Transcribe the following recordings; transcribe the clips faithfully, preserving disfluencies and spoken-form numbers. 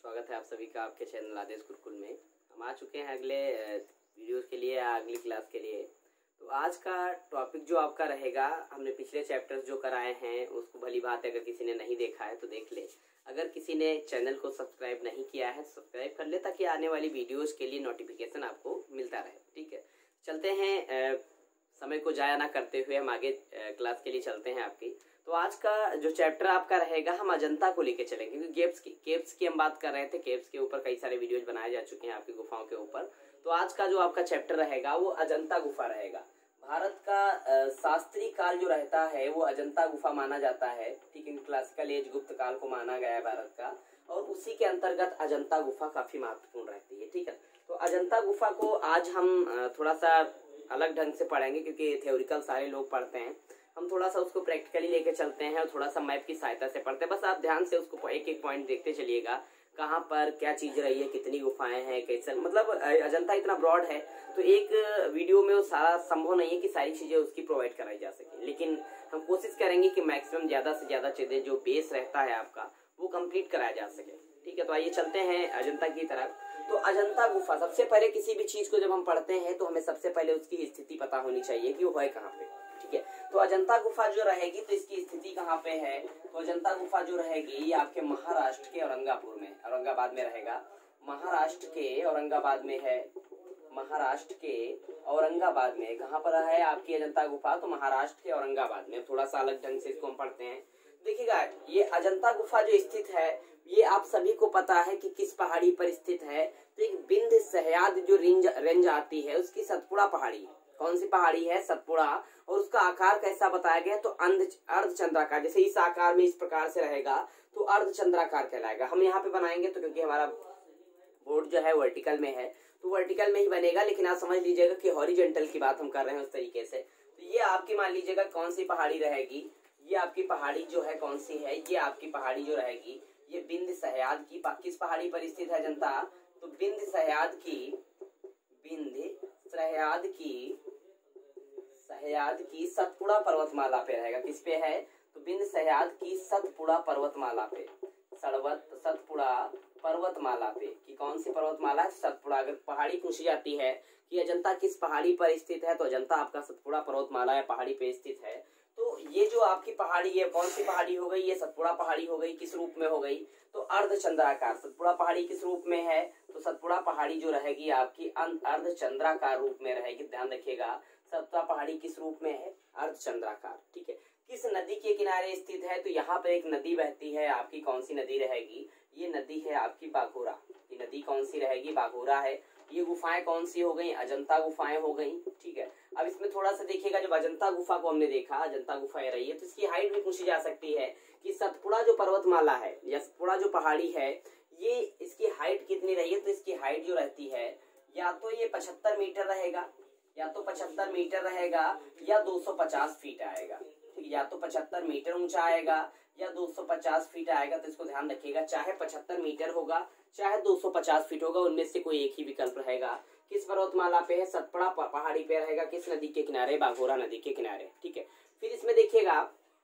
स्वागत है आप सभी का आपके चैनल आदेश गुरुकुल में। हम आ चुके हैं अगले वीडियोस के लिए या अगली क्लास के लिए। तो आज का टॉपिक जो आपका रहेगा, हमने पिछले चैप्टर्स जो कराए हैं उसको भली बात है, अगर किसी ने नहीं देखा है तो देख ले। अगर किसी ने चैनल को सब्सक्राइब नहीं किया है सब्सक्राइब कर ले, ताकि आने वाली वीडियोज़ के लिए नोटिफिकेशन आपको मिलता रहे। ठीक है, चलते हैं, समय को जाया ना करते हुए हम आगे क्लास के लिए चलते हैं आपकी। तो आज का जो चैप्टर आपका रहेगा, हम अजंता को लेके चलेंगे, क्योंकि केव्स की केव्स की हम बात कर रहे थे। केव्स के ऊपर कई सारे वीडियोज बनाए जा चुके हैं आपकी गुफाओं के ऊपर। तो आज का जो आपका चैप्टर रहेगा वो अजंता गुफा रहेगा। भारत का शास्त्रीय काल जो रहता है वो अजंता गुफा माना जाता है। ठीक है, क्लासिकल एज गुप्त काल को माना गया है भारत का, और उसी के अंतर्गत अजंता गुफा काफी महत्वपूर्ण रहती है। ठीक है, तो अजंता गुफा को आज हम थोड़ा सा अलग ढंग से पढ़ेंगे, क्योंकि थ्योरिकल सारे लोग पढ़ते हैं। हम थोड़ा सा उसको प्रैक्टिकली लेके चलते हैं और थोड़ा सा मैप की सहायता से पढ़ते हैं। बस आप ध्यान से उसको एक एक पॉइंट देखते चलिएगा, कहाँ पर क्या चीज रही है, कितनी गुफाएं हैं, कैसे, मतलब अजंता इतना ब्रॉड है तो एक वीडियो में वो सारा संभव नहीं है कि सारी चीजें उसकी प्रोवाइड कराई जा सके। लेकिन हम कोशिश करेंगे कि मैक्सिमम ज्यादा से ज्यादा चीजें जो बेस रहता है आपका वो कंप्लीट कराया जा सके। ठीक है, तो आइए चलते हैं अजंता की तरफ। तो अजंता गुफा, सबसे पहले किसी भी चीज को जब हम पढ़ते हैं तो हमें सबसे पहले उसकी स्थिति पता होनी चाहिए कि वो है कहाँ पे। ठीक है, तो अजंता गुफा जो रहेगी तो इसकी स्थिति कहाँ पे है? तो अजंता गुफा जो रहेगी ये आपके महाराष्ट्र के औरंगापुर में औरंगाबाद में रहेगा। महाराष्ट्र के औरंगाबाद में है। महाराष्ट्र के औरंगाबाद में कहाँ पर है आपकी अजंता गुफा? तो महाराष्ट्र के औरंगाबाद में। थोड़ा सा अलग ढंग से इसको हम पढ़ते हैं। देखिएगा, ये अजंता गुफा जो स्थित है ये आप सभी को पता है कि किस पहाड़ी पर स्थित है। तो एक बिंद सह्याद जो रेंज रेंज आती है उसकी सतपुड़ा पहाड़ी है। कौन सी पहाड़ी है? सतपुड़ा। और उसका आकार कैसा बताया गया? तो अर्धचंद्राकार। जैसे इस आकार में इस प्रकार से रहेगा तो अर्धचंद्राकार कहलाएगा। हम यहाँ पे बनाएंगे तो क्योंकि हमारा बोर्ड जो है वर्टिकल में है तो वर्टिकल में ही बनेगा, लेकिन आप समझ लीजिएगा कि हॉरिजॉन्टल की बात हम कर रहे हैं उस तरीके से। तो ये आपकी मान लीजिएगा कौन सी पहाड़ी रहेगी, ये आपकी पहाड़ी जो है कौन सी है? ये आपकी पहाड़ी जो रहेगी ये बिंद सह्याद की, किस पहाड़ी पर स्थित है अजंता? तो बिंद सह्याद की बिंद सह्याद की सह्याद की सतपुड़ा पर्वतमाला पे रहेगा। किस पे है? तो बिंद सह्याद की सतपुड़ा पर्वतमाला पे, सड़वत सतपुड़ा पर्वतमाला पे। कि कौन सी पर्वतमाला है? सतपुड़ा। अगर पहाड़ी पूछी जाती है कि अजंता किस पहाड़ी पर स्थित है, तो अजंता आपका सतपुड़ा पर्वतमाला या पहाड़ी पे स्थित है। तो ये जो आपकी पहाड़ी है कौन सी पहाड़ी हो गई? ये सतपुड़ा पहाड़ी हो गई। किस रूप में हो गई? तो अर्धचंद्राकार। सतपुड़ा पहाड़ी किस रूप में है? तो सतपुड़ा पहाड़ी जो रहेगी आपकी अर्धचंद्राकार रूप में रहेगी। ध्यान रखिएगा, सतपुड़ा पहाड़ी किस रूप में है? अर्धचंद्राकार। ठीक है, किस नदी के किनारे स्थित है? तो यहाँ पर एक नदी बहती है आपकी। कौन सी नदी रहेगी? ये नदी है आपकी बाघोरा। ये नदी कौन सी रहेगी? बाघोरा है। ये गुफाएं कौन सी हो गई? अजंता गुफाएं हो गई। ठीक है, अब इसमें थोड़ा सा देखिएगा, जब अजंता गुफा को हमने देखा, अजंता गुफा रही है तो इसकी हाइट भी पूछी जा सकती है कि सतपुड़ा जो पर्वतमाला है या सतपुड़ा जो पहाड़ी है ये इसकी हाइट कितनी रही है? तो इसकी हाइट जो रहती है या तो ये पचहत्तर मीटर रहेगा, या तो पचहत्तर मीटर रहेगा या दो सौ पचास फीट आएगा। या तो पचहत्तर मीटर ऊंचा आएगा या दो सौ पचास फीट आएगा। तो इसको ध्यान रखिएगा, चाहे पचहत्तर मीटर होगा चाहे दो सौ पचास फीट होगा, उनमें से कोई एक ही विकल्प रहेगा। किस पर्वतमाला पे है? सतपुड़ा पहाड़ी पे रहेगा। किस नदी के किनारे? बाघोरा नदी के किनारे। ठीक है, फिर इसमें देखिएगा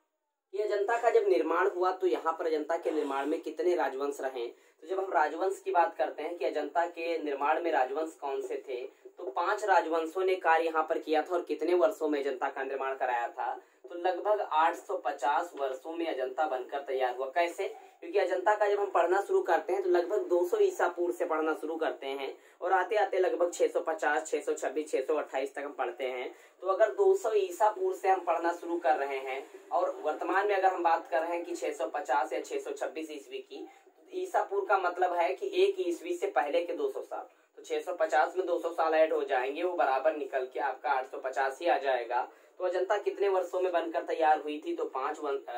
ये अजंता का जब निर्माण हुआ तो यहाँ पर अजंता के निर्माण में कितने राजवंश रहे? तो जब हम राजवंश की बात करते हैं कि अजंता के निर्माण में राजवंश कौन से थे, तो पांच राजवंशों ने कार्य यहाँ पर किया था। और कितने वर्षों में अजंता का निर्माण कराया था? तो लगभग आठ सौ पचास वर्षों में अजंता बनकर तैयार हुआ। कैसे? क्योंकि अजंता का जब हम पढ़ना शुरू करते हैं तो लगभग दो सौ ईसा पूर्व से पढ़ना शुरू करते हैं और आते आते लगभग छह सौ पचास, छह सौ छब्बीस, छह सौ अट्ठाईस तक हम पढ़ते हैं। तो अगर दो सौ ईसा पूर्व से हम पढ़ना शुरू कर रहे हैं और वर्तमान में अगर हम बात कर रहे हैं कि छह सौ पचास या छह सौ छब्बीस ईस्वी की, तो ईसा पूर्व का मतलब है कि एक ईस्वी से पहले के दो सौ साल। तो छह सौ पचास में दो सौ साल ऐड हो जाएंगे, वो बराबर निकल के आपका आठ सौ पचास ही आ जाएगा। तो अजंता कितने वर्षों में बनकर तैयार हुई थी? तो पांच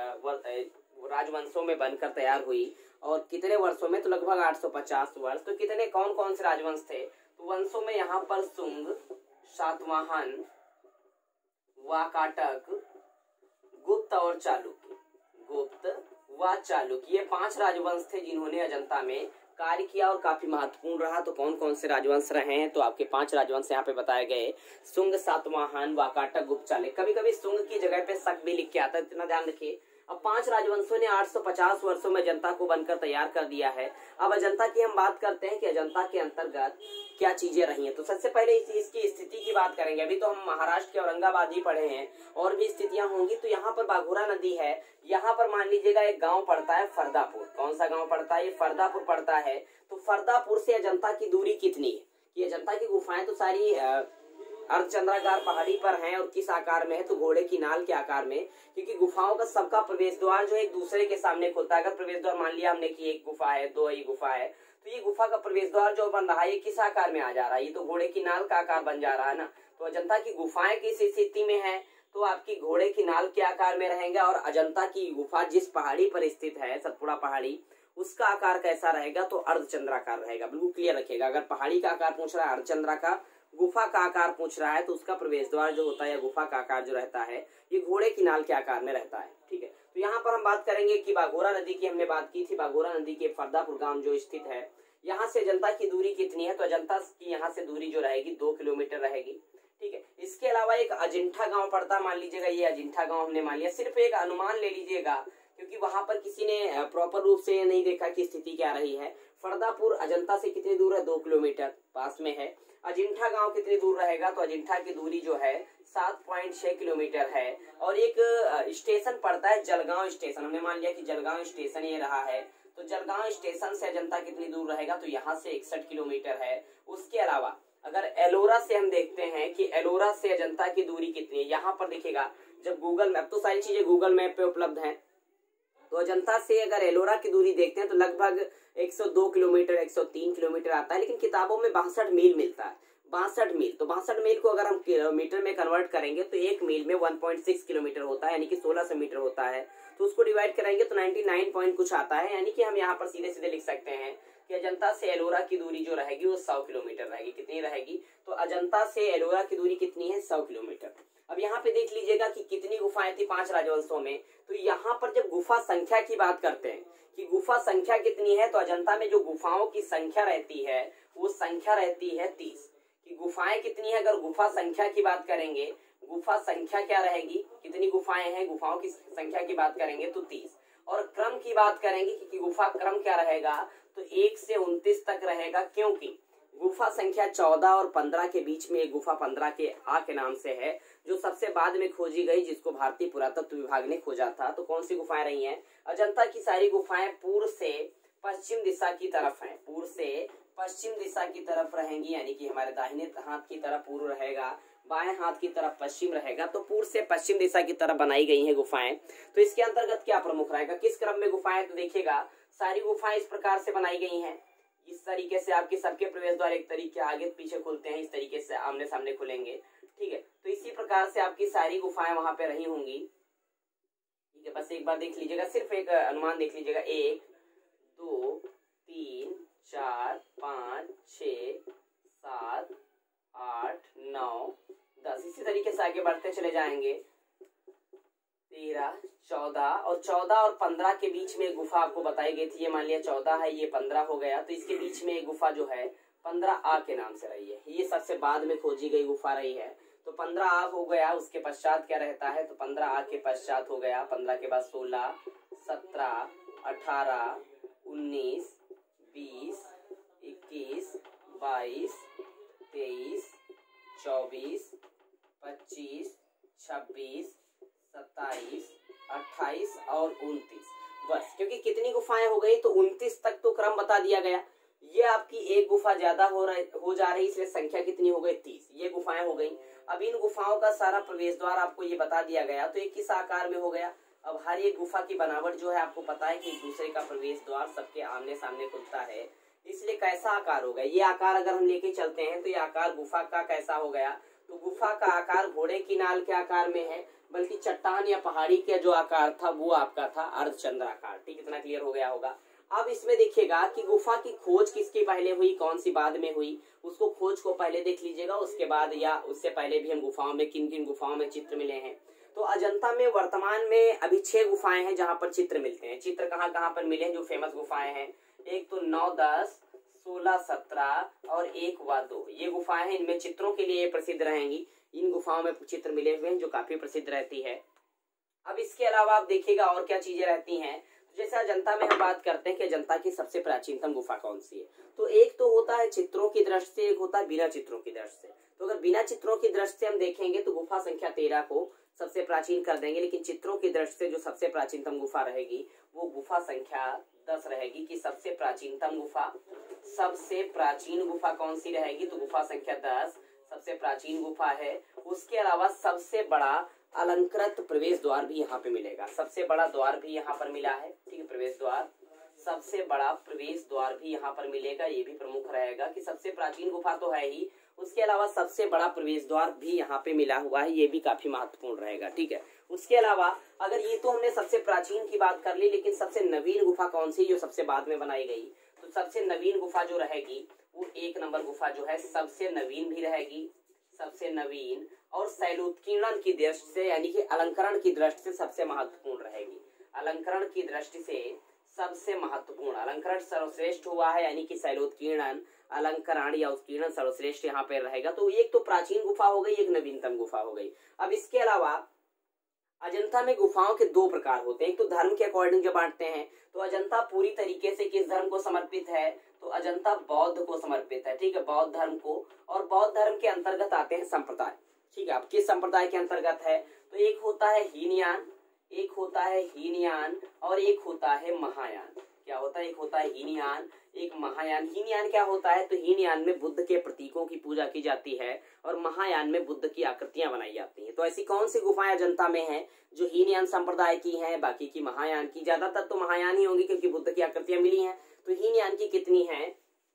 राजवंशों में बनकर तैयार हुई। और कितने वर्षों में? तो लगभग आठ सौ पचास वर्ष। तो कितने कौन कौन से राजवंश थे? तो वंशों में यहाँ पर सुंग, सातवाहन, वाकाटक, गुप्त और चालुक्य। गुप्त व चालुक्य, ये पांच राजवंश थे जिन्होंने अजंता में कार्य किया और काफी महत्वपूर्ण रहा। तो कौन कौन से राजवंश रहे हैं? तो आपके पांच राजवंश यहाँ पे बताए गए, सुंग, सातवाहन, वाकाटक, गुप्त, चालुक्य। कभी कभी सुंग की जगह पे शक भी लिख के आता है, इतना ध्यान रखिए। अब पांच राजवंशों ने आठ सौ पचास वर्षों में अजंता को बनकर तैयार कर दिया है। अब अजंता की हम बात करते हैं कि अजंता के अंतर्गत क्या चीजें रही हैं। तो सबसे पहले इस चीज की स्थिति की बात करेंगे। अभी तो हम महाराष्ट्र के औरंगाबाद ही पढ़े हैं, और भी स्थितियां होंगी। तो यहाँ पर बाघोरा नदी है, यहाँ पर मान लीजिएगा एक गाँव पड़ता है फरदापुर। कौन सा गाँव पड़ता है? ये फरदापुर पड़ता है। तो फरदापुर से अजंता की दूरी कितनी है? ये अजंता की गुफाएं तो सारी अर्धचंद्राकार पहाड़ी पर हैं, और किस आकार में है? तो घोड़े की नाल के आकार में, क्योंकि गुफाओं का सबका प्रवेश द्वार जो है एक दूसरे के सामने खुलता है। अगर प्रवेश द्वार मान लिया हमने कि एक गुफा है, दो ये गुफा है, तो ये गुफा का प्रवेश द्वार जो बन रहा है ये किस आकार में आ जा रहा है? ये तो घोड़े की नाल का आकार बन जा रहा है ना। तो अजंता की गुफाएं किस स्थिति में है? तो आपकी घोड़े की नाल के आकार में रहेंगे। और अजंता की गुफा जिस पहाड़ी पर स्थित है, सतपुड़ा पहाड़ी, उसका आकार कैसा रहेगा? तो अर्धचंद्राकार रहेगा। बिल्कुल क्लियर रखिएगा। अगर पहाड़ी का आकार पूछ रहा है अर्धचंद्राकार, गुफा का आकार पूछ रहा है, तो उसका प्रवेश द्वार जो होता है या गुफा का आकार जो रहता है ये घोड़े की नाल के आकार में रहता है। ठीक है। तो यहाँ पर हम बात करेंगे कि बाघोरा नदी की हमने बात की थी। बाघोरा नदी के फरदापुर गांव जो स्थित है, यहाँ से अजंता की दूरी कितनी है? तो अजंता की यहाँ से दूरी जो रहेगी दो किलोमीटर रहेगी। ठीक है। इसके अलावा एक अजिंठा गांव पड़ता, मान लीजिएगा ये अजिंठा गांव हमने मान लिया। सिर्फ एक अनुमान ले लीजिएगा, क्योंकि वहां पर किसी ने प्रॉपर रूप से नहीं देखा कि स्थिति क्या रही है। फरदापुर अजंता से कितनी दूर है? दो किलोमीटर पास में है। अजिंठा गांव कितनी दूर रहेगा? तो अजिंठा की दूरी जो है सात पॉइंट छह किलोमीटर है। और एक स्टेशन पड़ता है जलगांव स्टेशन, हमने मान लिया कि जलगांव स्टेशन ये रहा है। तो जलगांव स्टेशन से अजंता कितनी दूर रहेगा? तो यहाँ से इकसठ किलोमीटर है। उसके अलावा अगर एलोरा से हम देखते हैं कि एलोरा से अजंता की दूरी कितनी है, यहाँ पर देखिएगा जब गूगल मैप, तो सारी चीजें गूगल मैप पे उपलब्ध हैं। तो अजंता से अगर एलोरा की दूरी देखते हैं तो लगभग एक सौ दो किलोमीटर, एक सौ तीन किलोमीटर आता है, लेकिन किताबों में बासठ मील मिलता है। बासठ मील, तो बासठ मील को अगर हम किलोमीटर में कन्वर्ट करेंगे तो एक मील में एक पॉइंट छह किलोमीटर होता है, यानी कि सोलह सौ मीटर होता है। तो उसको डिवाइड करेंगे तो निन्यानवे पॉइंट कुछ आता है, यानी कि हम यहाँ पर सीधे सीधे लिख सकते हैं कि अजंता से एलोरा की दूरी जो रहेगी वो सौ किलोमीटर रहेगी। कितनी रहेगी? तो अजंता से एलोरा की दूरी कितनी है? सौ किलोमीटर। अब यहाँ पे देख लीजिएगा कि कितनी गुफाएं थी पांच राजवंशों में। तो यहाँ पर जब गुफा संख्या की बात करते हैं कि गुफा संख्या कितनी है, तो अजंता में जो गुफाओं की संख्या रहती है वो संख्या रहती है तीस। कि गुफाएं कितनी है? अगर गुफा संख्या की बात करेंगे, गुफा संख्या क्या रहेगी? कितनी गुफाएं हैं? गुफाओं की संख्या की बात करेंगे तो तीस। और क्रम की बात करेंगे कि गुफा क्रम क्या रहेगा? तो एक से उनतीस तक रहेगा, क्योंकि गुफा संख्या चौदह और पंद्रह के बीच में एक गुफा पंद्रह के आ के नाम से है, जो सबसे बाद में खोजी गई, जिसको भारतीय पुरातत्व विभाग ने खोजा था। तो कौन सी गुफाएं रही हैं? अजंता की सारी गुफाएं पूर्व से पश्चिम दिशा की तरफ हैं, पूर्व से पश्चिम दिशा की तरफ रहेंगी, यानी कि हमारे दाहिने हाथ की तरफ पूर्व रहेगा, बाएं हाथ की तरफ पश्चिम रहेगा। तो पूर्व से पश्चिम दिशा की तरफ बनाई गई हैं गुफाएं। तो इसके अंतर्गत क्या प्रमुख रहेगा? किस क्रम में गुफाएं? तो देखिएगा सारी गुफाएं इस प्रकार से बनाई गई हैं। इस तरीके से आपके सबके प्रवेश द्वार एक तरीके आगे पीछे खुलते हैं, इस तरीके से आमने सामने खुलेंगे। ठीक है। तो इसी प्रकार से आपकी सारी गुफाएं वहां पे रही होंगी। ठीक है। बस एक बार देख लीजिएगा, सिर्फ एक अनुमान देख लीजिएगा। एक, दो, तीन, चार, पाँच, छ, सात, आठ, नौ, दस, इसी तरीके से आगे बढ़ते चले जाएंगे। तेरह, चौदह, और चौदह और पंद्रह के बीच में एक गुफा आपको बताई गई थी। ये मान लिया चौदह है, ये पंद्रह हो गया, तो इसके बीच में एक गुफा जो है पंद्रह आ के नाम से रही है। ये सबसे बाद में खोजी गई गुफा रही है। तो पंद्रह आ हो गया, उसके पश्चात क्या रहता है? तो पंद्रह आ के पश्चात हो गया, पंद्रह के बाद सोलह, सत्रह, अठारह, उन्नीस, बीस, इक्कीस, बाईस, तेईस, चौबीस, पच्चीस, छब्बीस, सत्ताईस, अट्ठाईस और उनतीस। बस, क्योंकि कितनी गुफाएं हो गई? तो उनतीस तक तो क्रम बता दिया गया। ये आपकी एक गुफा ज्यादा हो रही हो जा रही, इसलिए संख्या कितनी हो गई? तीस। ये गुफाएं हो गई। अब इन गुफाओं का सारा प्रवेश द्वार आपको ये बता दिया गया। तो ये किस आकार में हो गया? अब हर एक गुफा की बनावट जो है आपको पता है कि एक दूसरे का प्रवेश द्वार सबके आमने सामने खुलता है, इसलिए कैसा आकार हो गया? ये आकार अगर हम लेके चलते हैं तो ये आकार गुफा का कैसा हो गया? तो गुफा का आकार घोड़े की नाल के आकार में है, बल्कि चट्टान या पहाड़ी का जो आकार था वो आपका था अर्धचंद्राकार। ठीक, इतना क्लियर हो गया होगा। अब इसमें देखिएगा कि गुफा की खोज किसकी पहले हुई, कौन सी बाद में हुई, उसको खोज को पहले देख लीजिएगा, उसके बाद या उससे पहले भी हम गुफाओं में किन किन गुफाओं में चित्र मिले हैं। तो अजंता में वर्तमान में अभी छह गुफाएं हैं जहां पर चित्र मिलते हैं। चित्र कहाँ कहाँ पर मिले हैं जो फेमस गुफाएं हैं? एक तो नौ, दस, सोलह, सत्रह और एक व दो, ये गुफाएं हैं। इनमें चित्रों के लिए प्रसिद्ध रहेंगी। इन गुफाओं में चित्र मिले हुए हैं जो काफी प्रसिद्ध रहती है। अब इसके अलावा आप देखिएगा और क्या चीजें रहती हैं। जैसे अजंता में हम बात करते हैं कि अजंता की सबसे प्राचीनतम गुफा कौन सी है, तो एक तो होता है चित्रों की दृष्टि से, एक होता है बिना चित्रों की दृष्टि से। तो अगर बिना चित्रों की दृष्टि से हम देखेंगे तो गुफा संख्या तेरह को सबसे प्राचीन कर देंगे, लेकिन चित्रों की दृष्टि से जो सबसे प्राचीनतम गुफा रहेगी वो गुफा संख्या दस रहेगी। कि सबसे प्राचीनतम गुफा, सबसे प्राचीन गुफा कौन सी रहेगी, तो गुफा संख्या दस सबसे प्राचीन गुफा है। उसके अलावा सबसे बड़ा अलंकृत प्रवेश द्वार भी यहाँ पे मिलेगा, सबसे बड़ा द्वार भी यहाँ पर मिला है, ठीक है, प्रवेश द्वार, सबसे बड़ा प्रवेश द्वार भी यहाँ पर मिलेगा। ये भी प्रमुख रहेगा कि सबसे प्राचीन गुफा तो है ही, उसके अलावा सबसे बड़ा प्रवेश द्वार भी यहाँ पे मिला हुआ है, ये भी काफी महत्वपूर्ण रहेगा, ठीक है। उसके अलावा अगर ये तो हमने सबसे प्राचीन की बात कर ली, लेकिन सबसे नवीन गुफा कौन सी जो सबसे बाद में बनाई गई, तो सबसे नवीन गुफा जो रहेगी वो एक नंबर गुफा जो है सबसे नवीन भी रहेगी, सबसे नवीन और शैलोत्कीर्णन की दृष्टि से यानी कि अलंकरण की दृष्टि से सबसे महत्वपूर्ण रहेगी। अलंकरण की दृष्टि से सबसे महत्वपूर्ण, अलंकरण सर्वश्रेष्ठ हुआ है यानी कि शैलोत्कीर्णन, अलंकरण या उत्कीर्णन सर्वश्रेष्ठ यहाँ पे रहेगा। तो एक तो प्राचीन गुफा हो गई, एक नवीनतम गुफा हो गई। अब इसके अलावा अजंता में गुफाओं के दो प्रकार होते हैं, एक तो धर्म के अकॉर्डिंग जो बांटते हैं, तो अजंता पूरी तरीके से किस धर्म को समर्पित है, तो अजंता बौद्ध को समर्पित है, ठीक है, बौद्ध धर्म को। और बौद्ध धर्म के अंतर्गत आते हैं संप्रदाय, ठीक है। अब किस संप्रदाय के अंतर्गत है, तो एक होता है हीनयान, एक होता है हीनयान और एक होता है महायान। क्या होता है, एक होता है हीनयान, एक महायान। हीनयान क्या होता है, तो हीनयान में बुद्ध के प्रतीकों की पूजा की जाती है और महायान में बुद्ध की आकृतियां बनाई जाती हैं। तो ऐसी कौन सी गुफाएं अजंता में हैं जो हीनयान संप्रदाय की हैं, बाकी की महायान की, ज्यादातर तो महायान ही होंगी क्योंकि बुद्ध की आकृतियां मिली हैं। तो हीनयान की कितनी हैं,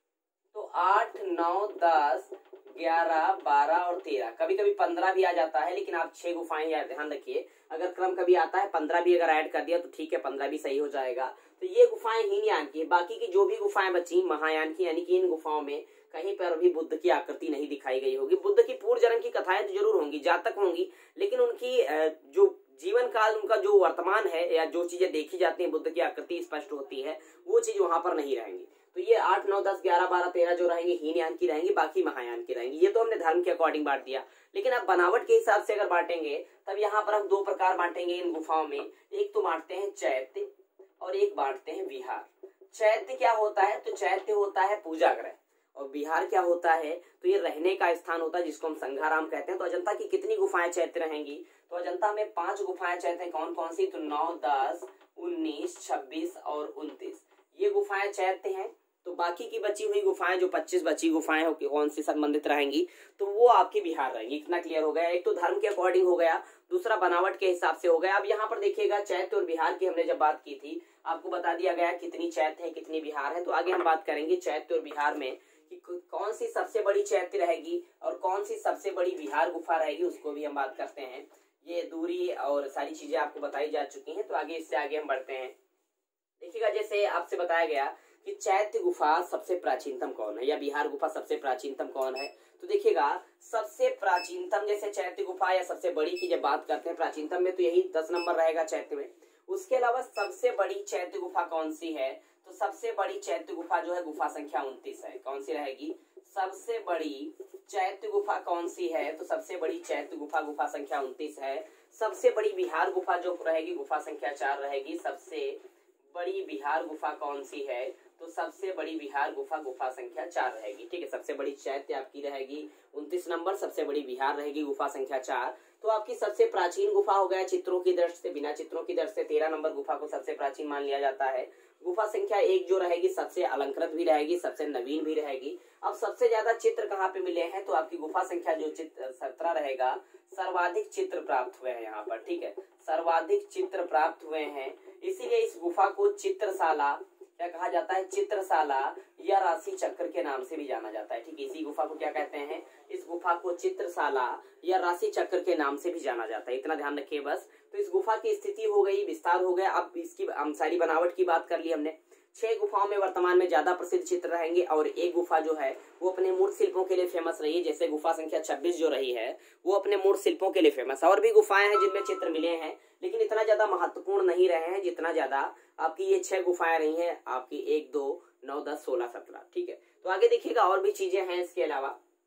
तो आठ, नौ, दस, ग्यारह, बारह और तेरह, कभी कभी पंद्रह भी आ जाता है, लेकिन आप छह गुफाएं यार ध्यान रखिए। अगर क्रम कभी आता है पंद्रह भी अगर ऐड कर दिया तो ठीक है, पंद्रह भी सही हो जाएगा। तो ये गुफाएं हीनयान की, बाकी की जो भी गुफाएं बची महायान की, यानी कि इन गुफाओं में कहीं पर भी बुद्ध की आकृति नहीं दिखाई गई होगी। बुद्ध की पूर्व जन्म की कथाएं तो जरूर होंगी, जातक होंगी, लेकिन उनकी जो जीवन काल, उनका जो वर्तमान है या जो चीजें देखी जाती हैं बुद्ध की आकृति स्पष्ट होती है, वो चीज वहां पर नहीं रहेंगी। तो ये आठ, नौ, दस, ग्यारह, बारह, तेरह जो रहेंगे हीनयान की रहेंगी, बाकी महायान की रहेंगी। ये तो हमने धर्म के अकॉर्डिंग बांट दिया, लेकिन अब बनावट के हिसाब से अगर बांटेंगे तब यहाँ पर हम दो प्रकार बांटेंगे इन गुफाओं में। एक तो बांटते हैं चैत्य और एक बांटते हैं विहार। चैत्य क्या होता है, तो चैत्य होता है पूजा गृह, और विहार क्या होता है, तो ये रहने का स्थान होता है जिसको हम संघाराम कहते हैं। तो अजंता की कितनी गुफाएं चैत्य रहेंगी, तो अजंता में पांच गुफाएं चैत्य हैं। कौन कौन सी, तो नौ, दस, उन्नीस, छब्बीस और उनतीस, ये गुफाएं चैत्य हैं। तो बाकी की बची हुई गुफाएं जो पच्चीस बची गुफाएं हो कौन से संबंधित रहेंगी, तो वो आपकी बिहार रहेंगी। इतना क्लियर हो गया। एक तो धर्म के अकॉर्डिंग हो गया, दूसरा बनावट के हिसाब से हो गया। अब यहाँ पर देखिएगा चैत्य और बिहार की हमने जब बात की थी, आपको बता दिया गया कितनी चैत्य है कितनी बिहार है। तो आगे हम बात करेंगे चैत्य और बिहार में कि कौन सी सबसे बड़ी चैत्य रहेगी और कौन सी सबसे बड़ी बिहार गुफा रहेगी, उसको भी हम बात करते हैं। ये दूरी और सारी चीजें आपको बताई जा चुकी हैं। तो आगे इससे आगे हम बढ़ते हैं। देखिएगा जैसे आपसे बताया गया कि चैत्य गुफा सबसे प्राचीनतम कौन है या बिहार गुफा सबसे प्राचीनतम कौन है, तो देखिएगा सबसे प्राचीनतम जैसे चैत्य गुफा या सबसे बड़ी की जब बात करते हैं प्राचीनतम में, तो यही दस नंबर रहेगा चैत्य में। उसके अलावा सबसे बड़ी चैत्य गुफा कौन सी है, तो सबसे बड़ी चैत्य गुफा जो है गुफा संख्या उनतीस है। कौन सी रहेगी, सबसे बड़ी चैत्य गुफा कौन सी है, तो सबसे बड़ी चैत्य गुफा गुफा संख्या उनतीस है। सबसे बड़ी बिहार गुफा जो रहेगी गुफा संख्या चार रहेगी। सबसे बड़ी बिहार गुफा कौन सी है, तो सबसे बड़ी बिहार गुफा गुफा संख्या चार रहेगी। ठीक है, सबसे बड़ी चैत्य आपकी रहेगी उनतीस नंबर, सबसे बड़ी बिहार रहेगी गुफा संख्या चार। तो आपकी सबसे प्राचीन गुफा हो गया चित्रों की दृष्टि से, बिना चित्रों की दृष्टि से तेरह नंबर गुफा को सबसे प्राचीन मान लिया जाता है। गुफा संख्या एक जो रहेगी सबसे अलंकृत भी रहेगी, सबसे नवीन भी रहेगी। अब सबसे ज्यादा चित्र कहाँ पे मिले हैं, तो आपकी गुफा संख्या जो चित्र सत्रह रहेगा, सर्वाधिक चित्र प्राप्त हुए हैं यहाँ पर। ठीक है, सर्वाधिक चित्र प्राप्त हुए हैं, इसीलिए इस गुफा को चित्रशाला क्या कहा जाता है, चित्रशाला या राशि चक्र के नाम से भी जाना जाता है। ठीक है, इसी गुफा को क्या कहते हैं, इस गुफा को चित्रशाला या राशि चक्र के नाम से भी जाना जाता है। इतना ध्यान रखिए बस। तो इस गुफा की स्थिति हो गई, विस्तार हो गया। अब इसकी सारी बनावट की बात कर ली हमने। छह गुफाओं में वर्तमान में ज्यादा प्रसिद्ध चित्र रहेंगे और एक गुफा जो है वो अपने मूर्त शिल्पों के लिए फेमस रही है। जैसे गुफा संख्या छब्बीस जो रही है वो अपने मूर्त शिल्पों के लिए फेमस है। और भी गुफाएं हैं जिनमें चित्र मिले हैं, लेकिन इतना ज्यादा महत्वपूर्ण नहीं रहे हैं जितना ज्यादा आपकी ये छह गुफाएं रही हैं, आपकी एक, दो, नौ, दस, सोलह, सत्रह। ठीक है, तो आगे देखिएगा और भी चीजें हैं इसके अलावा।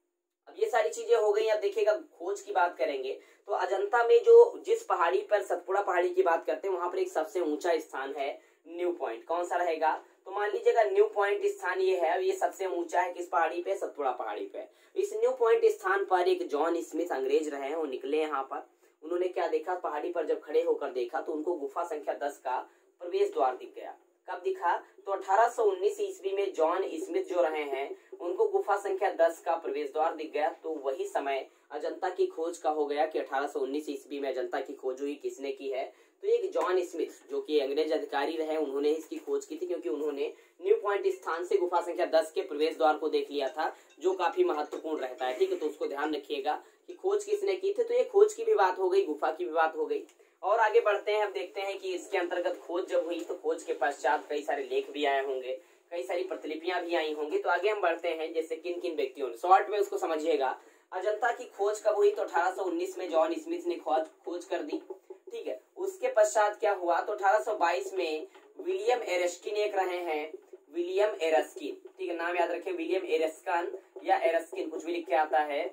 अब ये सारी चीजें हो गई। अब देखिएगा खोज की बात करेंगे तो अजंता में जो जिस पहाड़ी पर सतपुड़ा पहाड़ी की बात करते हैं वहां पर एक सबसे ऊंचा स्थान है न्यू पॉइंट। कौन सा रहेगा? तो मान लीजिएगा न्यू पॉइंट स्थान ये है, अब ये सबसे ऊंचा है किस पहाड़ी पे? सतपुड़ा पहाड़ी पे। इस न्यू पॉइंट स्थान पर एक जॉन स्मिथ अंग्रेज रहे हैं, वो निकले यहाँ पर। उन्होंने क्या देखा? पहाड़ी पर जब खड़े होकर देखा तो उनको गुफा संख्या दस का प्रवेश द्वार दिख गया। कब दिखा? तो अठारह सौ उन्नीस ईस्वी में जॉन स्मिथ जो रहे हैं उनको गुफा संख्या दस का प्रवेश द्वार दिख गया। तो वही समय अजंता की खोज का हो गया कि अठारह सौ उन्नीस ईस्वी में अजंता की खोज हुई। किसने की है? तो एक जॉन स्मिथ जो कि अंग्रेज अधिकारी रहे उन्होंने इसकी खोज की थी, क्योंकि उन्होंने न्यू पॉइंट स्थान से गुफा संख्या दस के प्रवेश द्वार को देख लिया था, जो काफी महत्वपूर्ण रहता है। ठीक है, तो उसको ध्यान रखिएगा कि खोज किसने की थी। तो ये खोज की भी बात हो गई, गुफा की भी बात हो गई। और आगे बढ़ते हैं, अब देखते हैं कि इसके अंतर्गत खोज जब हुई तो खोज के पश्चात कई सारे लेख भी आए होंगे, कई सारी प्रतिलिपियां भी आई होंगी। तो आगे हम बढ़ते हैं, जैसे किन किन व्यक्तियों ने, शॉर्ट में उसको समझिएगा। अजंता की खोज कब हुई? तो अठारह सौ उन्नीस में जॉन स्मिथ ने खोज खोज कर दी। ठीक है, उसके पश्चात क्या हुआ? तो अठारह सौ बाईस में विलियम एरस्किन एक रहे हैं, विलियम एरस्किन। ठीक है, नाम याद रखें, विलियम एरस्किन या एरस्किन, कुछ भी लिख के आता है,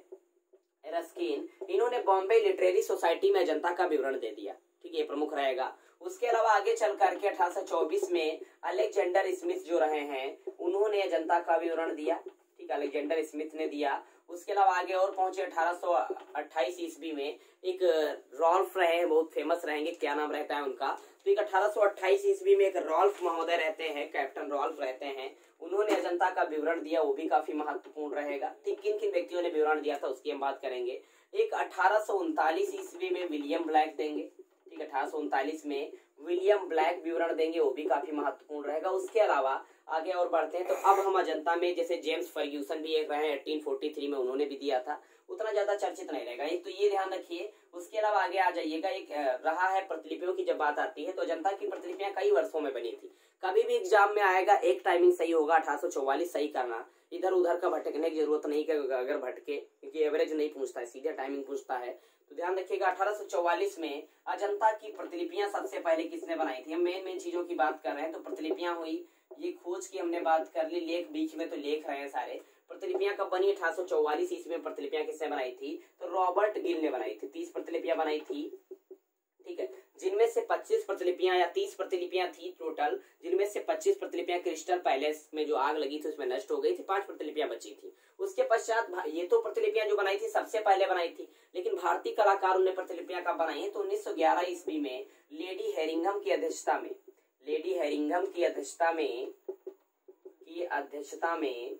एरस्किन। इन्होंने बॉम्बे लिटरेरी सोसाइटी में अजंता का विवरण दे दिया। ठीक है, ये प्रमुख रहेगा। उसके अलावा आगे चल करके अठारह सौ चौबीस में अलेक्जेंडर स्मिथ जो रहे हैं उन्होंने अजंता का विवरण दिया। ठीक है, अलेक्जेंडर स्मिथ ने दिया। उसके अलावा आगे और पहुंचे अठारह सौ अट्ठाईस ईस्वी में एक रॉल्फ रहे हैं, बहुत फेमस रहेंगे, क्या नाम रहता है उनका? तो एक अठारह सौ अट्ठाईस ईस्वी में एक रॉल्फ महोदय रहते हैं, कैप्टन रॉल्फ रहते हैं, उन्होंने अजंता का विवरण दिया, वो भी काफी महत्वपूर्ण रहेगा। ठीक, किन किन व्यक्तियों ने विवरण दिया था उसकी हम बात करेंगे। एक अठारह सौ उनतालीस ईस्वी में विलियम ब्लैक देंगे। ठीक है, अठारह सौ उनतालीस में विलियम ब्लैक विवरण देंगे, वो भी काफी महत्वपूर्ण रहेगा। उसके अलावा आगे और बढ़ते हैं तो अब हम अजंता में जैसे जेम्स फर्ग्यूसन भी एक रहे हैं, अठारह सौ तैंतालीस में उन्होंने भी दिया था, उतना ज्यादा चर्चित नहीं रहेगा, एक तो ये ध्यान रखिए। उसके अलावा आगे आ जाइएगा, एक रहा है प्रतिलिपियों की जब बात आती है तो अजंता की प्रतिलिपियां कई वर्षों में बनी थी। कभी भी एग्जाम में आएगा एक टाइमिंग सही होगा, अठारह सौ चौवालीस सही करना, इधर उधर का भटकने की जरूरत नहीं, अगर भटके, क्योंकि एवरेज नहीं पूछता है, सीधे टाइमिंग पूछता है। तो ध्यान रखिएगा अठारह सौ चौवालीस में अजंता की प्रतिलिपियां सबसे पहले किसने बनाई थी? हम मेन मेन चीजों की बात कर रहे हैं। तो प्रतिलिपियां हुई, ये खोज की हमने बात कर ली, लेख बीच में तो लेख रहे हैं सारे। प्रतिलिपियां कब बनी? अठारह सौ चौवालीस ईस्वी में प्रतिलिपियां किसने बनाई थी? तो रॉबर्ट गिल ने बनाई थी। तीस प्रतिलिपियां बनाई थी। ठीक है, जिनमें से पच्चीस प्रतिलिपियां या तीस प्रतिलिपियां थी टोटल, जिनमें से पच्चीस प्रतिलिपियां क्रिस्टल पैलेस में जो आग लगी थी उसमें नष्ट हो गई थी, पांच प्रतिलिपियां बची थी। उसके पश्चात ये तो प्रतिलिपियां जो बनाई थी सबसे पहले बनाई थी, लेकिन भारतीय कलाकारों ने प्रतिलिपियां कब बनाई है? तो उन्नीस सौ ग्यारह ईस्वी में लेडी हेरिंघम की अध्यक्षता में, लेडी हेरिंघम की अध्यक्षता में की अध्यक्षता में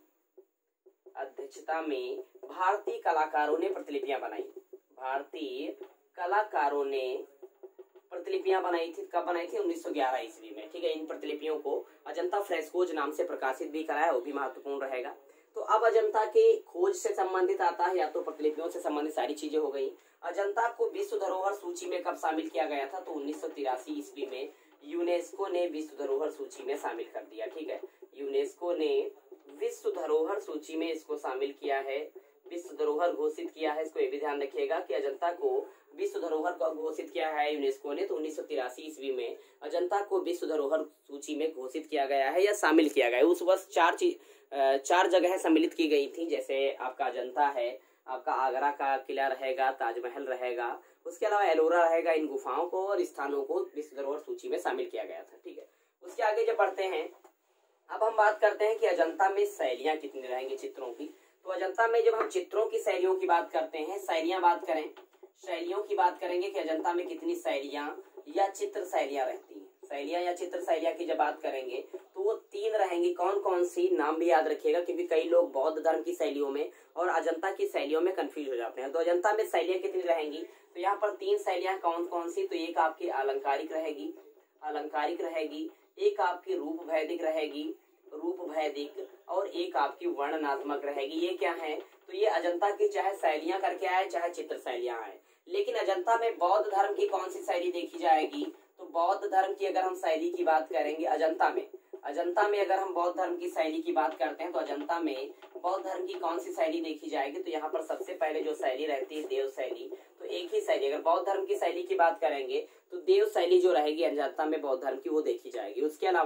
अध्यक्षता में भारतीय कलाकारों ने प्रतिलिपियां बनाई। भारतीय कलाकारों ने प्रतिलिपियां बनाई थी। कब बनाई थी? उन्नीस सौ ग्यारह ईस्वी में। ठीक है, इन प्रतिलिपियों को अजंता फ्रेस्कोज नाम से प्रकाशित भी कराया, वो भी महत्वपूर्ण रहेगा। तो अब अजंता के खोज से संबंधित आता है या तो प्रतिलिपियों से संबंधित सारी चीजें हो गई। अजंता को विश्व धरोहर सूची में कब शामिल किया गया था? तो उन्नीस सौ तिरासी ईस्वी में यूनेस्को ने विश्व धरोहर सूची में शामिल कर दिया। ठीक है, यूनेस्को ने विश्व धरोहर सूची में इसको शामिल किया है, विश्व धरोहर घोषित किया है। इसको ये भी ध्यान रखिएगा कि अजंता को विश्व धरोहर को घोषित किया है यूनेस्को ने। तो उन्नीस सौ तिरासी ईस्वी में अजंता को विश्व धरोहर सूची में घोषित किया गया है या शामिल किया गया है। उस वर्ष चार चीज चार जगह सम्मिलित की गई थी, जैसे आपका अजंता है, आपका आगरा का किला रहेगा, ताजमहल रहेगा, उसके अलावा एलोरा रहेगा। इन गुफाओं को और स्थानों को विश्व धरोहर सूची में शामिल किया गया था। ठीक है, उसके आगे जब बढ़ते हैं, अब हम बात करते हैं कि अजंता में शैलियां कितनी रहेंगी चित्रों की। तो अजंता में जब हम चित्रों की शैलियों की बात करते हैं, शैलियां बात करें, शैलियों की बात करेंगे कि अजंता में कितनी शैलियां या चित्र शैलियां रहती हैं। शैलियां या चित्र शैलियां की जब बात करेंगे तो वो तीन रहेंगी। कौन कौन सी? नाम भी याद रखिएगा, क्योंकि कई लोग बौद्ध धर्म की शैलियों में और अजंता की शैलियों में कंफ्यूज हो जाते हैं। तो अजंता में शैलियां कितनी रहेंगी? तो यहाँ पर तीन शैलियां कौन कौन सी? तो एक आपकी अलंकारिक रहेगी, अलंकारिक रहेगी, एक आपकी रूप भैदिक रहेगी, रूप भैदिक, और एक आपकी वर्णनात्मक रहेगी। ये क्या है? तो ये अजंता की चाहे शैलियां करके आए चाहे चित्र शैलियां आए, लेकिन अजंता में बौद्ध धर्म की कौन सी शैली देखी जाएगी? तो बौद्ध धर्म की अगर हम शैली की बात करेंगे अजंता में, अजंता में अगर हम बौद्ध धर्म की शैली की बात करते हैं तो अजंता में बौद्ध धर्म की कौन सी शैली देखी जाएगी? तो यहाँ पर सबसे पहले जो शैली रहती है देव शैली। तो एक ही शैली, अगर बौद्ध धर्म की शैली की बात करेंगे तो देव शैली जो रहेगी अजंता में बौद्ध धर्म की, वो देखी जाएगी। उसके अलावा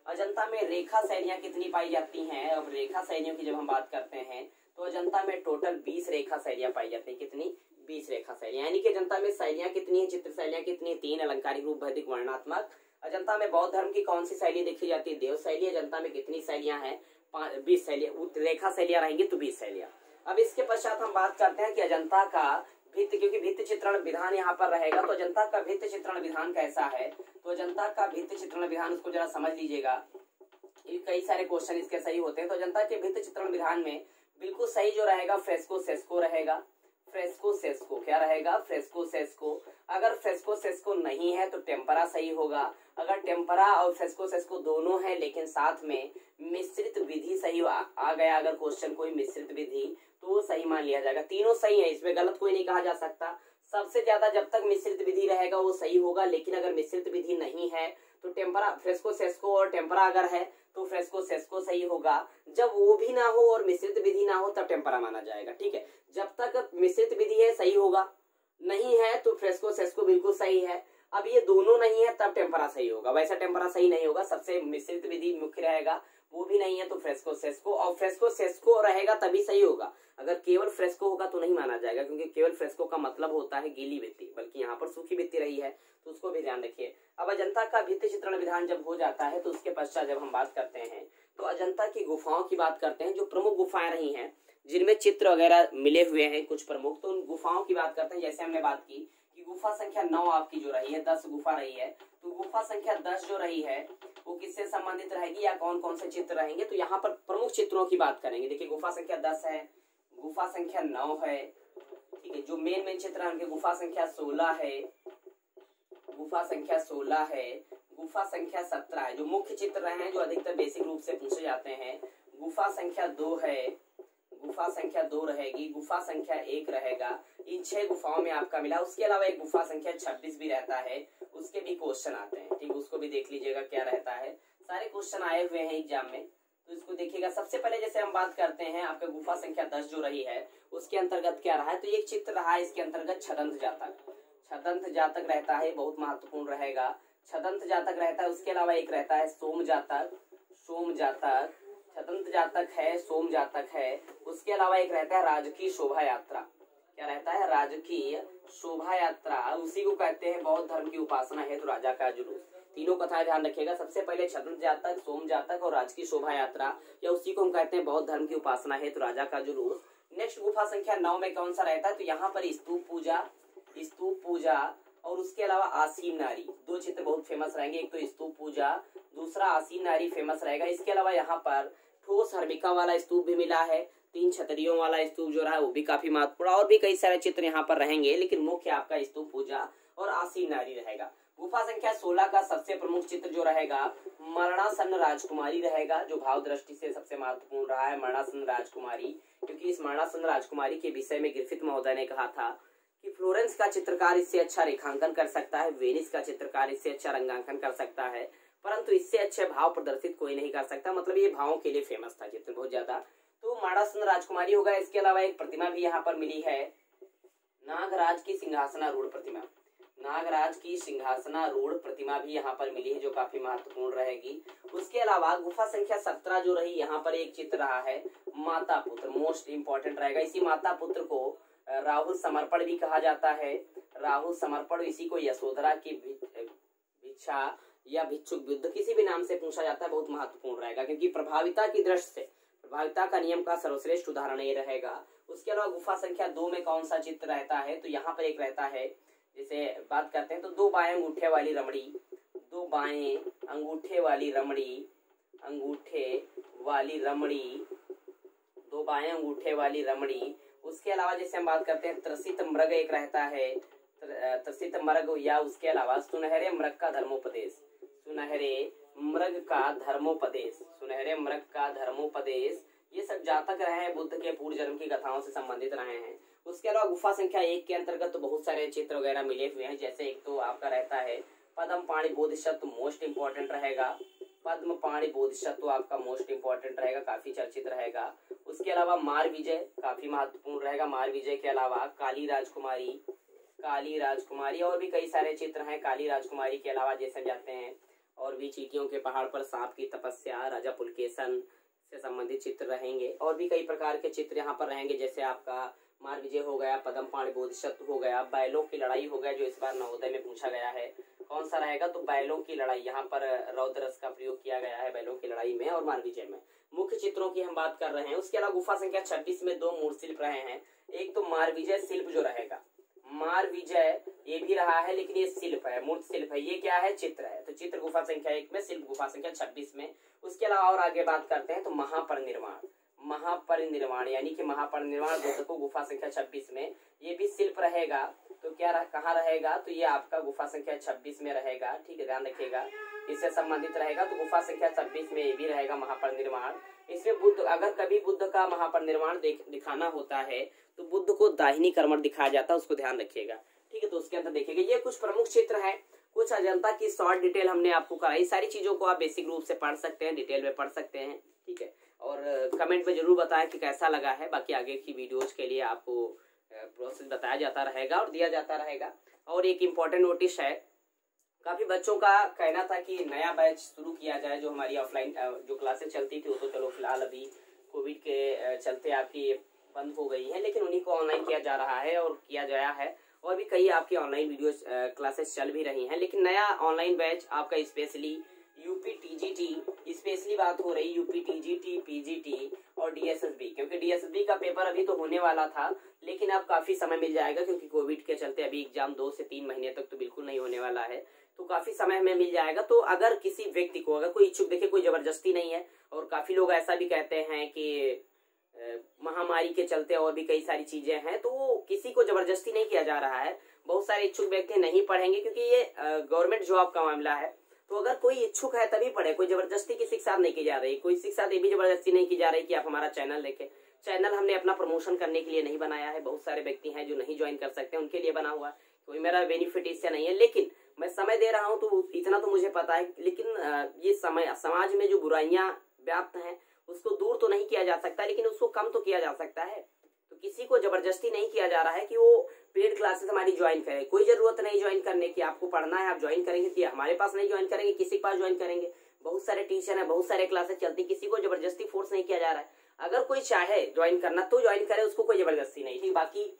अजंता में रेखा शैलियां कितनी पाई जाती हैं? अब रेखा शैलियों की जब हम बात करते हैं तो अजंता में टोटल बीस रेखा शैलियां पाई जाती हैं। कितनी? बीस रेखा शैलियां। यानी कि अजंता में शैलियां कितनी है? चित्र शैलियां कितनी? तीन, अलंकारिक, रूप, वैदिक, वर्णनात्मक। अजंता में बौद्ध धर्म की कौन सी शैली देखी जाती है? देव शैली। अजंता में कितनी शैलियां हैं? बीस शैलियां। रेखा शैलियां रहेंगी तो बीस शैलियां। अब इसके पश्चात हम बात करते हैं कि अजंता का भित्ति, क्योंकि भित्ति चित्रण विधान यहाँ पर रहेगा, तो अजंता का भित्ति चित्रण विधान कैसा है? तो अजंता का भित्ति चित्रण विधान, उसको जरा समझ लीजिएगा, कई सारे क्वेश्चन इसके सही होते हैं। तो अजंता के भित्ति चित्रण विधान में बिल्कुल सही जो रहेगा फ्रेस्को सेस्को रहेगा। फ्रेस्को सेस्को क्या रहेगा? Fresco secco. अगर फ्रेस्को सेस्को नहीं है तो टेम्परा सही होगा। अगर टेम्परा और फ्रेस्को सेस्को दोनों है लेकिन साथ में मिश्रित विधि सही आ, आ गया अगर क्वेश्चन कोई मिश्रित विधि, तो वो सही मान लिया जाएगा। तीनों सही है, इसमें गलत कोई नहीं कहा जा सकता। सबसे ज्यादा जब तक मिश्रित विधि रहेगा वो सही होगा, लेकिन अगर मिश्रित विधि नहीं है तो टेम्परा, फ्रेस्को सेस्को और टेम्परा अगर है तो फ्रेस्को सेस्को सही होगा। जब वो भी ना हो और मिश्रित विधि ना हो तब टेम्परा माना जाएगा। ठीक है, जब तक मिश्रित विधि है सही होगा, नहीं है तो फ्रेस्को सेस्को बिल्कुल सही है। अब ये दोनों नहीं है तब टेम्परा सही होगा, वैसा टेम्परा सही नहीं होगा। सबसे मिश्रित विधि मुख्य रहेगा, वो भी नहीं है तो फ्रेस्को सेस्को, और फ्रेस्को सेस्को रहेगा तभी सही होगा। अगर केवल फ्रेस्को होगा तो नहीं माना जाएगा, क्योंकि केवल फ्रेस्को का मतलब होता है गीली भित्ति, बल्कि यहाँ पर सूखी भित्ति रही है, तो उसको भी ध्यान रखिए। अब अजंता का भित्ति चित्रण विधान जब हो जाता है तो उसके पश्चात जब हम बात करते हैं तो अजंता की गुफाओं की बात करते हैं। जो प्रमुख गुफाएं रही हैं जिनमें चित्र वगैरह मिले हुए हैं कुछ प्रमुख, तो उन गुफाओं की बात करते हैं। जैसे हमने बात की कि गुफा संख्या नौ आपकी जो रही है, दस गुफा रही है, तो गुफा संख्या दस जो रही है वो किससे संबंधित रहेगी या कौन कौन से चित्र रहेंगे? तो यहाँ पर प्रमुख चित्रों की बात करेंगे। देखिए, गुफा संख्या दस है, गुफा संख्या नौ है, ठीक है, जो मेन मेन चित्र है उनके गुफा संख्या सोलह है, गुफा संख्या सोलह है, गुफा संख्या सत्रह है, जो मुख्य चित्र रहे हैं जो अधिकतर बेसिक रूप से पूछे जाते हैं। गुफा संख्या दो है, गुफा संख्या दो रहेगी, गुफा संख्या एक रहेगा। इन छह गुफाओं में आपका मिला। उसके अलावा एक गुफा संख्या छब्बीस भी रहता है, उसके भी क्वेश्चन आते हैं। ठीक, उसको भी देख लीजिएगा क्या रहता है। सारे क्वेश्चन आए हुए हैं एग्जाम में, तो इसको देखिएगा। सबसे पहले जैसे हम बात करते हैं आपका गुफा संख्या दस जो रही है उसके अंतर्गत क्या रहा है? तो एक चित्र रहा है इसके अंतर्गत छदंत जातक। छदंत जातक रहता है, बहुत महत्वपूर्ण रहेगा। छदंत जातक रहता है। उसके अलावा एक रहता है सोम जातक, सोम जातक, छदंत जातक है, सोम जातक है। उसके अलावा एक रहता है राजकीय शोभा यात्रा। क्या रहता है? राजकीय शोभा यात्रा। उसी को कहते हैं बौद्ध धर्म की उपासना हेतु राजा का जुलूस। तीनों कथाएं ध्यान रखिएगा। सबसे पहले छदंत जातक, सोम जातक और राजकीय शोभा यात्रा, या उसी को हम कहते हैं बौद्ध धर्म की उपासना हेतु राजा का जुलूस। नेक्स्ट गुफा संख्या नौ में कौन सा रहता है? तो यहाँ पर स्तूप पूजा, स्तूप पूजा और उसके अलावा आसीन नारी। दो चित्र बहुत फेमस रहेंगे, एक तो स्तूप पूजा, दूसरा आसीन नारी फेमस रहेगा। इसके अलावा यहाँ पर ठोस हर्मिका वाला स्तूप भी मिला है, तीन छतरियों वाला स्तूप जो रहा है वो भी काफी महत्वपूर्ण, और भी कई सारे चित्र यहाँ पर रहेंगे, लेकिन मुख्य आपका स्तूप पूजा और आसीन नारी रहेगा। गुफा संख्या सोलह का सबसे प्रमुख चित्र जो रहेगा मरणासन्न राजकुमारी रहेगा, जो भाव दृष्टि से सबसे महत्वपूर्ण रहा है मरणासन्न राजकुमारी, क्योंकि इस मरणासन्न राजकुमारी के विषय में ग्रिफिथ महोदय ने कहा था कि फ्लोरेंस का चित्रकार इससे अच्छा रेखांकन कर सकता है, वेनिस का चित्रकार इससे अच्छा रंगांकन कर सकता है, परंतु इससे अच्छे भाव प्रदर्शित कोई नहीं कर सकता। मतलब ये भावों के लिए फेमस था चित्र बहुत ज्यादा। तो मरणासन्न राजकुमारी होगा। इसके अलावा एक प्रतिमा भी यहाँ पर मिली है, नागराज की सिंहासनारूढ़ प्रतिमा। नागराज की सिंहासनारूढ़ प्रतिमा भी यहाँ पर मिली है, जो काफी महत्वपूर्ण रहेगी। उसके अलावा गुफा संख्या सत्रह जो रही, यहाँ पर एक चित्र रहा है माता पुत्र, मोस्ट इंपॉर्टेंट रहेगा। इसी माता पुत्र को राहुल समर्पण भी कहा जाता है। राहुल समर्पण, इसी को यशोधरा की भिक्षा या भिक्षुक युद्ध किसी भी नाम से पूछा जाता है, बहुत महत्वपूर्ण रहेगा, क्योंकि प्रभाविता की दृष्टि से प्रभाविता का नियम का सर्वश्रेष्ठ उदाहरण ये रहेगा। उसके अलावा गुफा संख्या दो में कौन सा चित्र रहता है? तो यहाँ पर एक रहता है, जैसे बात करते हैं तो दो बाएं अंगूठे वाली रमणी, दो बाएं अंगूठे वाली रमणी, अंगूठे वाली रमणी, दो बाएं अंगूठे वाली रमणी। उसके अलावा जैसे हम बात करते हैं त्रसित मृग एक रहता है, त्रसित मृग, या उसके अलावा सुनहरे मृग का धर्मोपदेश, सुनहरे मृग का धर्मोपदेश, सुनहरे मृग का धर्मोपदेश। ये सब जातक रहे हैं, बुद्ध के पूर्व जन्म की कथाओं से संबंधित रहे हैं। उसके अलावा गुफा संख्या एक के अंतर्गत तो बहुत सारे चित्र वगैरह मिले हुए हैं, जैसे एक तो आपका रहता है पद्म पाणि बोधिसत्व, मोस्ट इंपॉर्टेंट रहेगा। पद्म पाणि बोधिसत्व आपका मोस्ट इंपॉर्टेंट रहेगा, काफी चर्चित रहेगा। उसके अलावा मार विजय काफी महत्वपूर्ण रहेगा। मार विजय के अलावा काली राजकुमारी, काली राजकुमारी, और भी कई सारे चित्र हैं काली राजकुमारी के अलावा। जैसे जाते हैं और भी चींटियों के पहाड़ पर सांप की तपस्या, राजा पुलकेशन से संबंधित चित्र रहेंगे और भी कई प्रकार के चित्र यहाँ पर रहेंगे, जैसे आपका मार विजय हो गया, पद्म पाणि बोधिसत्व हो गया, बैलों की लड़ाई हो गया जो इस बार नवोदय में पूछा गया है। कौन सा रहेगा? तो बैलों की लड़ाई, यहाँ पर रौद्र रस का प्रयोग किया गया है बैलों की लड़ाई में और मार विजय में। मुख्य चित्रों की हम बात कर रहे हैं। उसके अलावा गुफा संख्या छब्बीस में दो मूर्त शिल्प रहे हैं। एक तो मार विजय शिल्प जो रहेगा, मार विजय ये भी रहा है लेकिन ये शिल्प है, मूर्त शिल्प है। ये क्या है? चित्र है। तो चित्र गुफा संख्या एक में, शिल्प गुफा संख्या छब्बीस में। उसके अलावा और आगे बात करते हैं तो महापरिनिर्वाण, महापरिनिर्वाण यानी कि महापरिनिर्वाण बुद्ध को गुफा संख्या छब्बीस में, ये भी शिल्प रहेगा। तो क्या रह, कहाँ रहेगा? तो ये आपका गुफा संख्या छब्बीस में रहेगा। ठीक है, ध्यान रखिएगा, इससे संबंधित रहेगा। तो गुफा संख्या छब्बीस में ये भी रहेगा महापरिनिर्वाण। इसमें बुद्ध, अगर कभी बुद्ध का महापरिनिर्वाण दिखाना होता है तो बुद्ध को दाहिनी कर्मठ दिखाया जाता है, उसको ध्यान रखिएगा। ठीक है, तो उसके अंदर देखिएगा ये कुछ प्रमुख चित्र हैं, कुछ अजंता की शॉर्ट डिटेल हमने आपको कराई। सारी चीजों को आप बेसिक रूप से पढ़ सकते हैं, डिटेल में पढ़ सकते हैं। ठीक है, और कमेंट में जरूर बताएं कि कैसा लगा है। बाकी आगे की वीडियोज के लिए आपको प्रोसेस बताया जाता रहेगा और दिया जाता रहेगा। और एक इम्पोर्टेंट नोटिस है, काफी बच्चों का कहना था कि नया बैच शुरू किया जाए। जो हमारी ऑफलाइन जो क्लासेस चलती थी वो तो चलो फिलहाल अभी कोविड के चलते आपकी बंद हो गई है, लेकिन उन्हीं को ऑनलाइन किया जा रहा है और किया गया है। और भी कई आपकी ऑनलाइन वीडियो क्लासेस चल भी रही हैं, लेकिन नया ऑनलाइन बैच आपका स्पेशली यूपी टीजीटी, स्पेशली बात हो रही यूपी टीजीटी, पीजीटी और डीएसएसबी, क्योंकि डीएसएसबी का पेपर अभी तो होने वाला था लेकिन अब काफी समय मिल जाएगा, क्योंकि कोविड के चलते अभी एग्जाम दो से तीन महीने तक तो बिल्कुल नहीं होने वाला है, तो काफी समय में मिल जाएगा। तो अगर किसी व्यक्ति को, अगर कोई इच्छुक, देखिए कोई जबरदस्ती नहीं है। और काफी लोग ऐसा भी कहते हैं कि महामारी के चलते और भी कई सारी चीजें हैं, तो किसी को जबरदस्ती नहीं किया जा रहा है। बहुत सारे इच्छुक व्यक्ति नहीं पढ़ेंगे क्योंकि ये गवर्नमेंट जॉब का मामला है। तो अगर कोई इच्छुक है तभी पढ़े, कोई जबरदस्ती की शिक्षा नहीं की जा रही, कोई शिक्षा ये भी जबरदस्ती नहीं की जा रही कि आप हमारा चैनल देखें। चैनल हमने अपना प्रमोशन करने के लिए नहीं बनाया है। बहुत सारे व्यक्ति हैं जो नहीं ज्वाइन कर सकते, उनके लिए बना हुआ, कोई मेरा बेनिफिट इससे नहीं है। लेकिन मैं समय दे रहा हूँ तो इतना तो मुझे पता है, लेकिन ये समय समाज में जो बुराइयां व्याप्त हैं उसको दूर तो नहीं किया जा सकता, लेकिन उसको कम तो किया जा सकता है। तो किसी को जबरदस्ती नहीं किया जा रहा है कि वो पेड क्लासेस हमारी ज्वाइन करे। कोई जरूरत नहीं ज्वाइन करने की, आपको पढ़ना है आप ज्वाइन करेंगे, कि हमारे पास नहीं ज्वाइन करेंगे, किसी के पास ज्वाइन करेंगे। बहुत सारे टीचर हैं, बहुत सारे क्लासेस चलती, किसी को जबरदस्ती फोर्स नहीं किया जा रहा है। अगर कोई चाहे ज्वाइन करना तो ज्वाइन करे, उसको कोई जबरदस्ती नहीं। ठीक, बाकी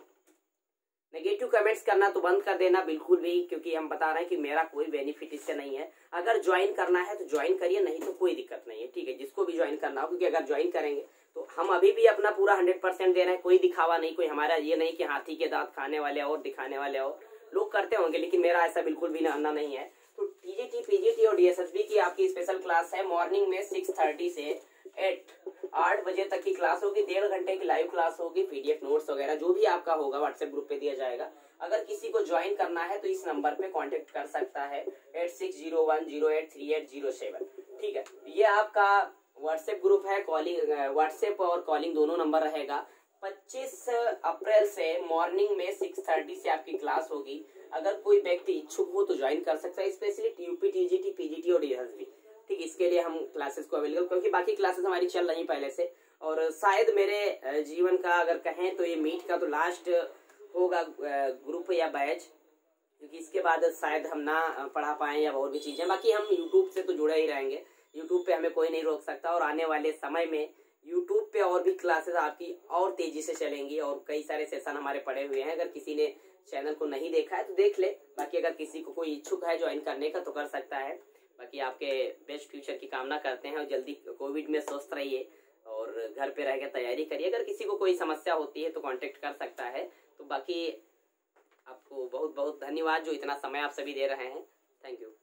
नेगेटिव कमेंट्स करना तो बंद कर देना बिल्कुल भी, क्योंकि हम बता रहे हैं कि मेरा कोई बेनिफिट इससे नहीं है। अगर ज्वाइन करना है तो ज्वाइन करिए, नहीं तो कोई दिक्कत नहीं है। ठीक है, जिसको भी ज्वाइन करना हो, क्योंकि अगर ज्वाइन करेंगे तो हम अभी भी अपना पूरा हंड्रेड परसेंट दे रहे हैं। कोई दिखावा नहीं, कोई हमारा ये नहीं कि हाथी के दांत खाने वाले और दिखाने वाले और लोग करते होंगे, लेकिन मेरा ऐसा बिल्कुल भी आना नहीं है। तो टीजीटी, पीजीटी और डीएसएसबी की आपकी स्पेशल क्लास है। मॉर्निंग में सिक्स थर्टी से एट आठ बजे तक की क्लास होगी। डेढ़ घंटे की लाइव क्लास होगी। पीडीएफ नोट्स वगैरह जो भी आपका होगा व्हाट्सएप ग्रुप पे दिया जाएगा। अगर किसी को ज्वाइन करना है तो इस नंबर पे कांटेक्ट कर सकता है, eight six zero one zero eight three eight zero seven. ठीक है, ये आपका व्हाट्सएप ग्रुप है। कॉलिंग, व्हाट्सएप और कॉलिंग दोनों नंबर रहेगा। पच्चीस अप्रैल से मॉर्निंग में सिक्स थर्टी से आपकी क्लास होगी। अगर कोई व्यक्ति इच्छुक हो तो ज्वाइन कर सकता है, स्पेशली यूपी टीजीटी, पीजीटी और डीएसएसबी। ठीक, इसके लिए हम क्लासेस को अवेलेबल, क्योंकि बाकी क्लासेस हमारी चल रही पहले से, और शायद मेरे जीवन का अगर कहें तो ये मीट का तो लास्ट होगा ग्रुप या बैच, क्योंकि इसके बाद शायद हम ना पढ़ा पाएं या और भी चीजें। बाकी हम यूट्यूब से तो जुड़े ही रहेंगे, यूट्यूब पे हमें कोई नहीं रोक सकता। और आने वाले समय में यूट्यूब पे और भी क्लासेस आपकी और तेजी से चलेंगी, और कई सारे सेशन हमारे पड़े हुए हैं। अगर किसी ने चैनल को नहीं देखा है तो देख ले। बाकी अगर किसी को कोई इच्छुक है ज्वाइन करने का तो कर सकता है। बाकी आपके बेस्ट फ्यूचर की कामना करते हैं, और जल्दी कोविड में स्वस्थ रहिए और घर पे रह के तैयारी करिए। अगर किसी को कोई समस्या होती है तो कांटेक्ट कर सकता है। तो बाकी आपको बहुत बहुत धन्यवाद जो इतना समय आप सभी दे रहे हैं। Thank you.